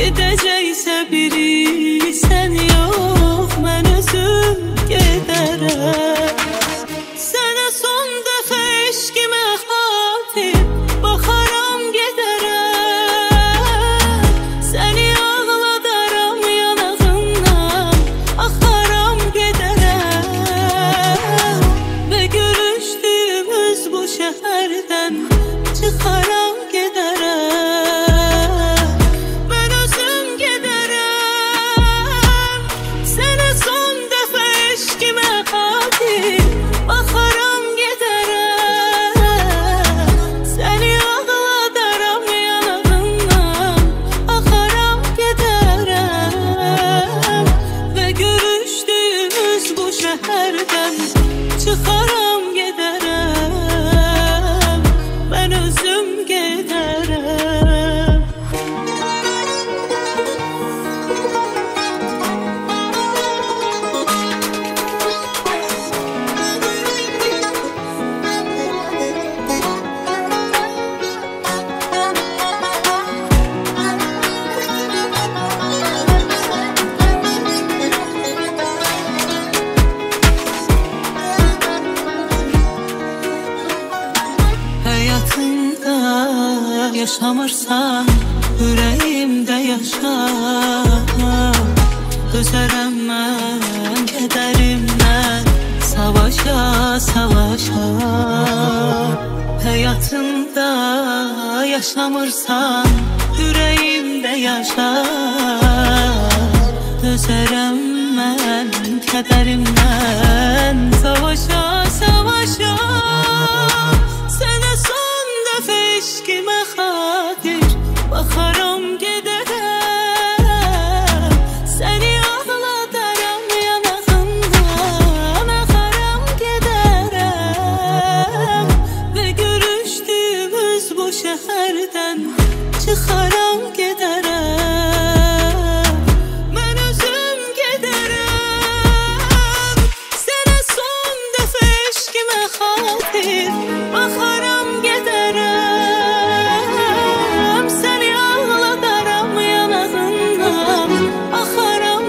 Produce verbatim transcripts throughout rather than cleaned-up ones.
Gedəcəksə biri sən yox, mən özüm gedərəm. Sənə son dəfə eşqimə xatir baxaram gedərəm. Səni ağladaram yanağından, axaram gedərəm. Və görüşdüyümüz bu şəhərdən çıxaram gedərəm. Mən özüm gedərəm. Sənə son dəfə eşqimə xatir baxaram gedərəm. Səni ağladaram yanağından, axaram gedərəm. Və görüşdüyümüz bu şəhərdən çıxaram gedərəm. Mən özüm gedərəm. Həyatımda yaşamırsan, ürəyimdə yaşa. Dözərəm mən kədərimdən, savaşa, savaşa. Həyatımda yaşamırsan, ürəyimdə yaşa. Dözərəm mən kədərimdən, savaşa, savaşa. Sənə son dəfə eşqimə xatir baxaram gedərəm. Səni ağladaram yanağından, axaram gedərəm. Və görüşdüyümüz bu şəhərdən çıxaram gedərəm. Mən özüm gedərəm. Sənə son dəfə eşqimə xatir baxaram gedərəm. Səni ağladaram yanağından, axaram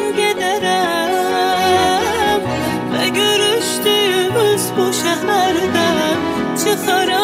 gedərəm. Və görüşdüyümüz bu şəhərdən çıxaram